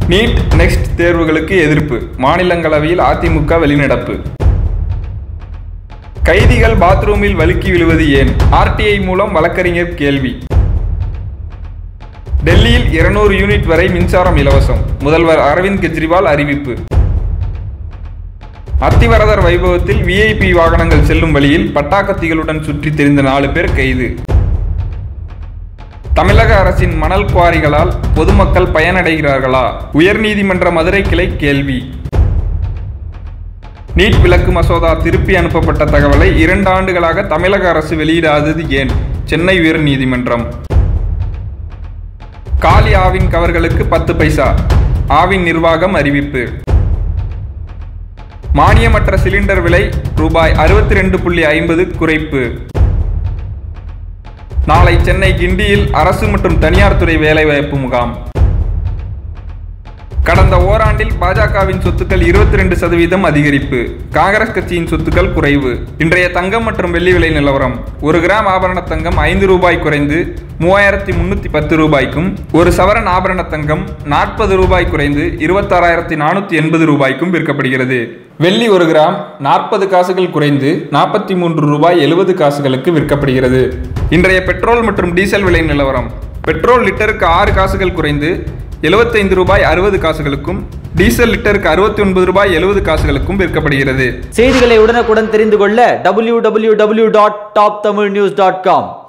NEET next தேர்வுகளுக்கு எதிர்ப்பு, மாநிலங்களவையில் அதிமுக வெளிநடப்பு. கைதிகள் பாத்ரூமில் வழுக்கி விழுவது ஏன், ஆர்டிஐ மூலம் வழக்கறிஞர் கேள்வி. டெல்லியில் 200 யூனிட் வரை மின்சாரம் இலவசம், முதல்வர் அரவிந்த் கெஜ்ரிவால் அறிவிப்பு. அத்திவரதர் வைபவத்தில் விஐபி வாகனங்கள் செல்லும் வழியில் பட்டாக்கத்திகளுடன் சுற்றி திரிந்த 4 பேர் கைது. தமிழக அரசின் மணல் குவாரிகளால் பொதுமக்கள் பயனடைகிறார்களா, உயர்நீதிமன்ற மதுரை கிளை கேள்வி. நீட் விலக்கு மசோதா திருப்பி அனுப்பப்பட்ட தகவலை 2 ஆண்டுகளாக தமிழக அரசு வெளியிடாதது ஏன், சென்னை உயர்நீதிமன்றம். காலி ஆவின் கவர்களுக்கு 10 பைசா, ஆவின் நிர்வாகம் அறிவிப்பு. மானியமற்ற சிலிண்டர் விலை ரூபாய் 62.50 குறைப்பு. நாளை சென்னை கிண்டியில் அரசு மற்றும் தனியார் துறை வேலைவாய்ப்பு முகாம். கடந்த ஓராண்டில் பாஜகவின் சொத்துக்கள் 22% அதிகரிப்பு, காங்கிரஸ் கட்சியின் சொத்துக்கள் குறைவு. இன்றைய தங்கம் மற்றும் வெள்ளி விலை நிலவரம். 1 கிராம் ஆபரண தங்கம் 5 ரூபாய் குறைந்து 3310 ரூபாய்க்கும், 1 சவரன் ஆபரண தங்கம் 40 ரூபாய் குறைந்து 26,480 ரூபாய்க்கும் விற்கப்படுகிறது. வெள்ளி 1 கிராம் 40 காசுகள் குறைந்து 43 ரூபாய் 70 காசுகளுக்கு விற்கப்படுகிறது. இன்றைய பெட்ரோல் மற்றும் டீசல் விலை நிலவரம். பெட்ரோல் லிட்டருக்கு 6 காசுகள் குறைந்து 75 ரூபாய் 60 காசுகளுக்கும், டீசல் லிட்டருக்கு 69 ரூபாய் 70 காசுகளுக்கும் விற்கப்படுகிறது. செய்திகளை உடனுக்குடன் தெரிந்து கொள்ள www.toptamilnews.com